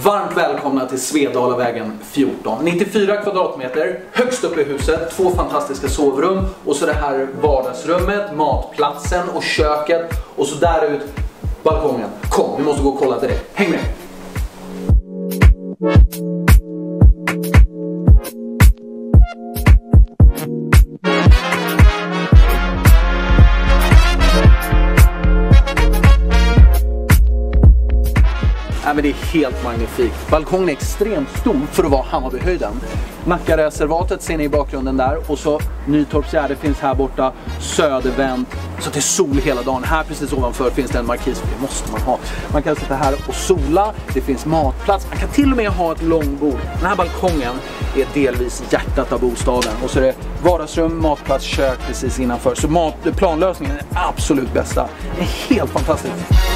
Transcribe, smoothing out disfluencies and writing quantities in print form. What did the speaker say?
Varmt välkomna till Svedalavägen 14. 94 kvadratmeter, högst upp i huset, 2 fantastiska sovrum och så det här vardagsrummet, matplatsen och köket och så där ut balkongen. Kom, vi måste gå och kolla till det. Häng med! Men det är helt magnifikt. Balkongen är extremt stor för att vara Hammarbyhöjden. Nackareservatet ser ni i bakgrunden där. Och så Nytorpsgärde finns här borta. Södervänt. Så det är sol hela dagen. Här precis ovanför finns det en markis. För det måste man ha. Man kan sitta här och sola. Det finns matplats. Man kan till och med ha ett långbord. Den här balkongen är delvis hjärtat av bostaden. Och så är det vardagsrum, matplats, kök precis innanför. Så planlösningen är absolut bästa. Det är helt fantastiskt.